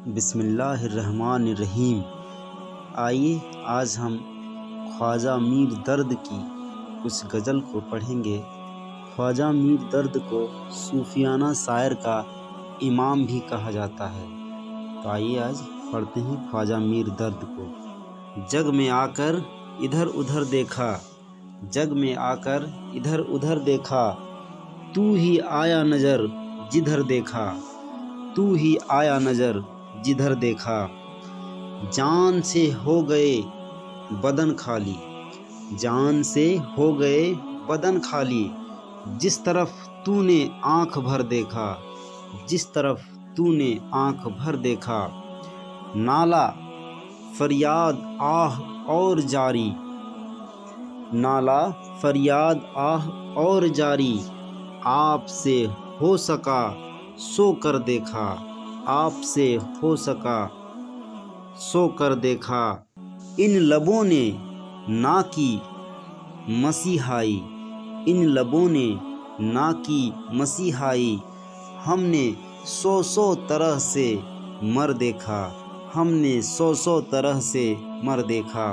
بسم اللہ الرحمن الرحیم۔ آئیے آج ہم خواجہ میر درد کی اس غزل کو پڑھیں گے۔ خواجہ میر درد کو صوفیانہ شاعر کا امام بھی کہا جاتا ہے۔ تو آئیے آج پڑھتے ہیں خواجہ میر درد کو۔ جگ میں آ کر ادھر ادھر دیکھا، جگ میں آ کر ادھر ادھر دیکھا، تو ہی آیا نظر جدھر دیکھا، تو ہی آیا نظر جدھر دیکھا، جان سے ہو گئے بدن خالی، جان سے ہو گئے بدن خالی، جس طرف تو نے آنکھ بھر دیکھا، جس طرف تو نے آنکھ بھر دیکھا، نالہ فریاد آہ اور جاری، نالہ فریاد آہ اور جاری، آپ سے ہو سکا سو کر دیکھا، آپ سے ہو سکا سو کر دیکھا، ان لبوں نے نہ کی مسیحائی، ان لبوں نے نہ کی مسیحائی، ہم نے سو طرح سے مر دیکھا، ہم نے سو طرح سے مر دیکھا،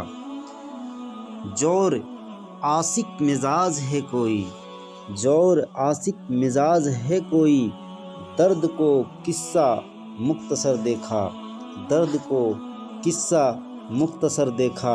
جور عاشق مزاج ہے کوئی، جور عاشق مزاج ہے کوئی، درد کو قصہ مختصر دیکھا، درد کو قصہ مختصر دیکھا،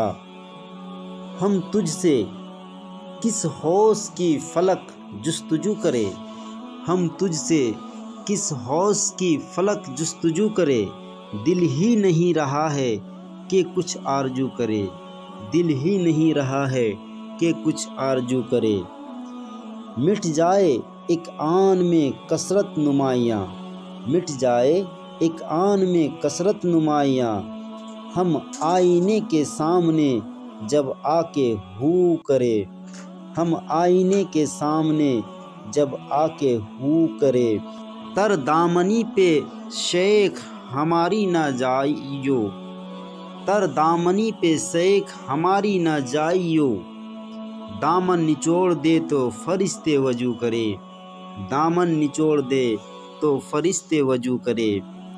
ہم تجھ سے کس ہوش کی فلک جستجو کرے، ہم تجھ سے کس ہوش کی فلک جستجو کرے، دل ہی نہیں رہا ہے کہ کچھ آرزو کرے، دل ہی نہیں رہا ہے کہ کچھ آرزو کرے، مٹ جائے ایک آن میں کثرت نمایاں، مٹ جائے ایک آن میں کثرت نمایاں، ہم آئینے کے سامنے جب آ کے ہو کرے، ہم آئینے کے سامنے جب آ کے ہو کرے، تر دامنی پہ شیخ ہماری نہ جائیو، تر دامنی پہ شیخ ہماری نہ جائیو، دامن نچوڑ دے تو فرشتے وضو کرے، دامن نچوڑ دے تو فرشتے وضو کرے،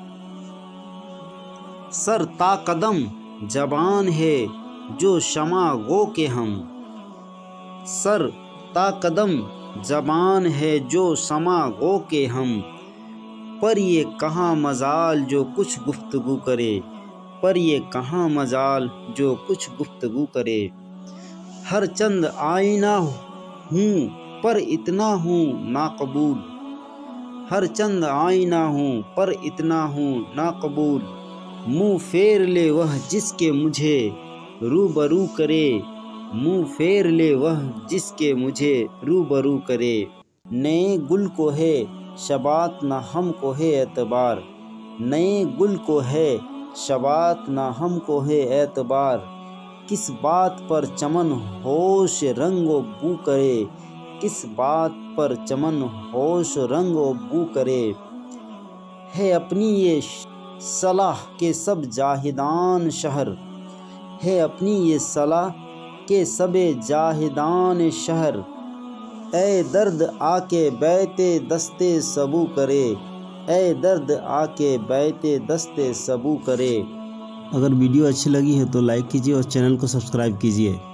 سر تا قدم زبان ہے جو شمع گو کے ہم، سر تا قدم زبان ہے جو شمع گو کے ہم، پر یہ کہاں مجال جو کچھ گفتگو کرے، پر یہ کہاں مجال جو کچھ گفتگو کرے، ہر چند آئینہ ہوں پر اتنا ہوں ناقبول، ہر چند آئینہ ہوں پر اتنا ہوں ناقبول، منہ پھیر لے وہ جس کے مجھے روبرو کرے، منہ پھیر لے وہ جس کے مجھے روبرو کرے، نئے گل کو ہے شبات نہ ہم کو ہے اعتبار، نئے گل کو ہے شبات نہ ہم کو ہے اعتبار، کس بات پر چمن ہوش رنگ و بو کرے، کس بات پر چمن ہوش رنگ و بو کرے، ہے اپنی یہ صلاح کے سب جاہدان شہر، ہے اپنی یہ صلاح کے سب جاہدان شہر، اے درد آ کے بیت دست سبو کرے، اے درد آ کے بیت دست سبو کرے۔ اگر ویڈیو اچھی لگی ہے تو لائک کیجیے اور چینل کو سبسکرائب کیجیے۔